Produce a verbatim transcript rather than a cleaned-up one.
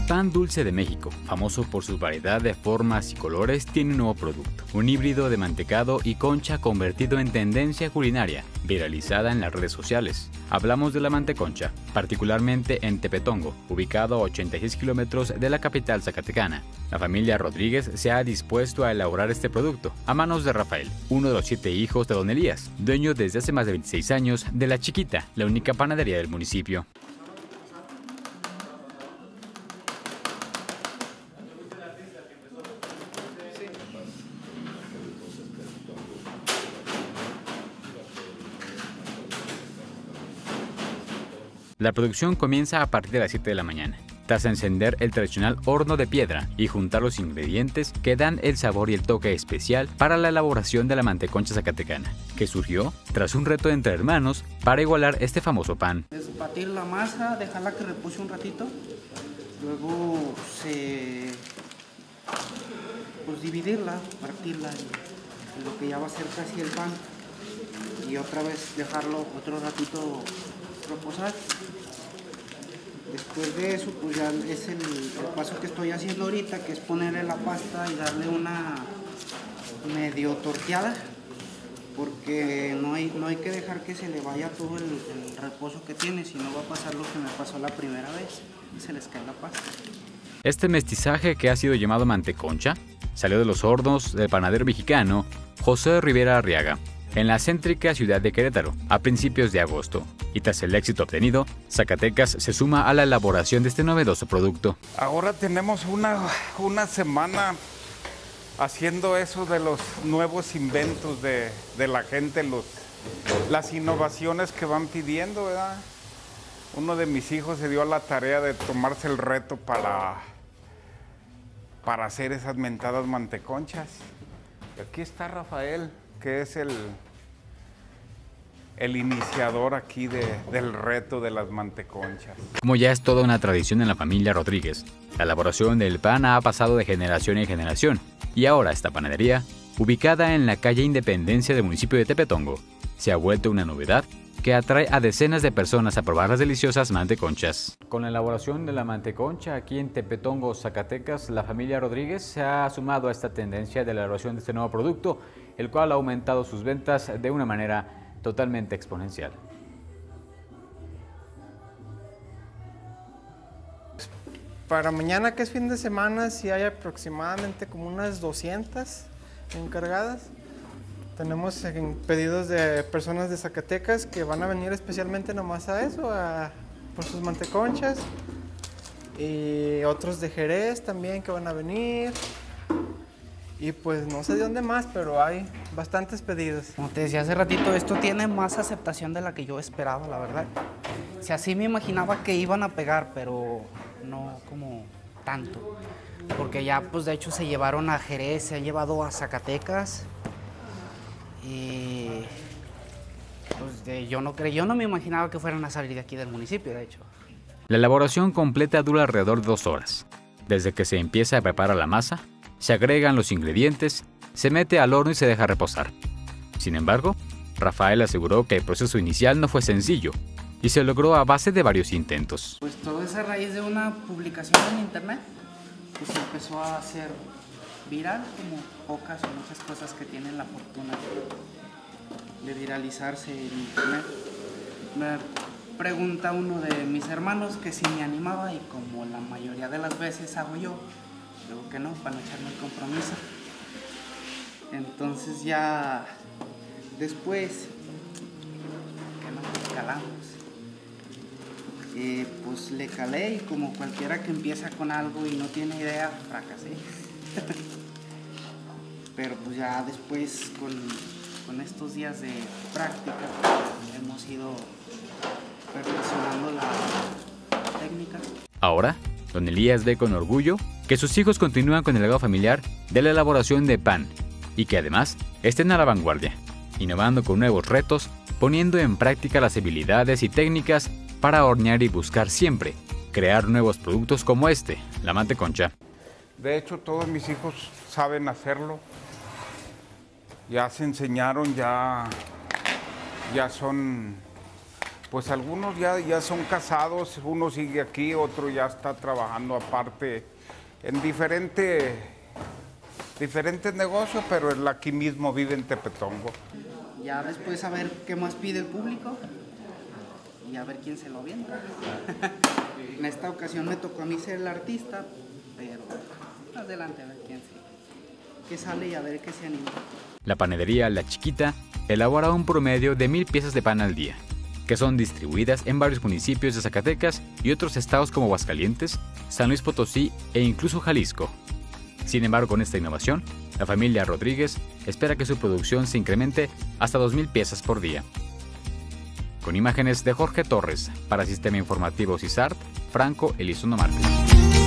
Pan Dulce de México, famoso por su variedad de formas y colores, tiene un nuevo producto. Un híbrido de mantecado y concha convertido en tendencia culinaria, viralizada en las redes sociales. Hablamos de la manteconcha, particularmente en Tepetongo, ubicado a ochenta y seis kilómetros de la capital zacatecana. La familia Rodríguez se ha dispuesto a elaborar este producto a manos de Rafael, uno de los siete hijos de don Elías, dueño desde hace más de veintiséis años de La Chiquita, la única panadería del municipio. La producción comienza a partir de las siete de la mañana, tras encender el tradicional horno de piedra y juntar los ingredientes que dan el sabor y el toque especial para la elaboración de la manteconcha zacatecana, que surgió tras un reto entre hermanos para igualar este famoso pan. Es batir la masa, dejarla que repose un ratito, luego se, pues dividirla, partirla, en lo que ya va a ser casi el pan, y otra vez dejarlo otro ratito reposar. Después de eso, pues ya es el, el paso que estoy haciendo ahorita, que es ponerle la pasta y darle una medio torteada, porque no hay, no hay que dejar que se le vaya todo el, el reposo que tiene, si no va a pasar lo que me pasó la primera vez, se les cae la pasta. Este mestizaje, que ha sido llamado manteconcha, salió de los hornos del panadero mexicano José Rivera Arriaga, en la céntrica ciudad de Querétaro, a principios de agosto. Y tras el éxito obtenido, Zacatecas se suma a la elaboración de este novedoso producto. Ahora tenemos una, una semana haciendo eso de los nuevos inventos de, de la gente, los, las innovaciones que van pidiendo, ¿verdad? Uno de mis hijos se dio a la tarea de tomarse el reto para, para hacer esas mentadas manteconchas. Y aquí está Rafael, que es el... el iniciador aquí de, del reto de las manteconchas. Como ya es toda una tradición en la familia Rodríguez, la elaboración del pan ha pasado de generación en generación, y ahora esta panadería, ubicada en la calle Independencia del municipio de Tepetongo, se ha vuelto una novedad que atrae a decenas de personas a probar las deliciosas manteconchas. Con la elaboración de la manteconcha aquí en Tepetongo, Zacatecas, la familia Rodríguez se ha sumado a esta tendencia de la elaboración de este nuevo producto, el cual ha aumentado sus ventas de una manera totalmente exponencial. Para mañana, que es fin de semana, sí hay aproximadamente como unas doscientas encargadas. Tenemos pedidos de personas de Zacatecas que van a venir especialmente nomás a eso, a, por sus manteconchas. Y otros de Jerez también que van a venir. Y pues no sé de dónde más, pero hay bastantes pedidos. Como te decía hace ratito, esto tiene más aceptación de la que yo esperaba, la verdad. O sea, sí me imaginaba que iban a pegar, pero no como tanto. Porque ya, pues de hecho, se llevaron a Jerez, se han llevado a Zacatecas. Y pues de, yo, no cre yo no me imaginaba que fueran a salir de aquí del municipio, de hecho. La elaboración completa dura alrededor de dos horas. Desde que se empieza a preparar la masa, se agregan los ingredientes, se mete al horno y se deja reposar. Sin embargo, Rafael aseguró que el proceso inicial no fue sencillo y se logró a base de varios intentos. Pues todo es a raíz de una publicación en internet que se empezó a hacer viral, como pocas o muchas cosas que tienen la fortuna de, de viralizarse en internet. Me pregunta uno de mis hermanos que si me animaba, y como la mayoría de las veces hago yo, digo que no, para no echarme el compromiso. Entonces ya después que nos calamos, eh, pues le calé, y como cualquiera que empieza con algo y no tiene idea, fracasé. Pero pues ya después con, con estos días de práctica hemos ido perfeccionando la técnica. Ahora, don Elías ve con orgullo que sus hijos continúan con el legado familiar de la elaboración de pan y que además estén a la vanguardia, innovando con nuevos retos, poniendo en práctica las habilidades y técnicas para hornear y buscar siempre crear nuevos productos como este, la manteconcha. De hecho, todos mis hijos saben hacerlo. Ya se enseñaron, ya, ya son, pues algunos ya, ya son casados, uno sigue aquí, otro ya está trabajando aparte en diferente, diferentes negocios, pero él aquí mismo vive en Tepetongo. Ya después a ver qué más pide el público y a ver quién se lo avienta. En esta ocasión me tocó a mí ser el artista, pero adelante a ver quién sí. Qué sale y a ver qué se anima. La panadería La Chiquita elabora un promedio de mil piezas de pan al día, que son distribuidas en varios municipios de Zacatecas y otros estados como Aguascalientes, San Luis Potosí e incluso Jalisco. Sin embargo, con esta innovación, la familia Rodríguez espera que su producción se incremente hasta dos mil piezas por día. Con imágenes de Jorge Torres, para Sistema Informativo CISART, Franco Elizondo Márquez.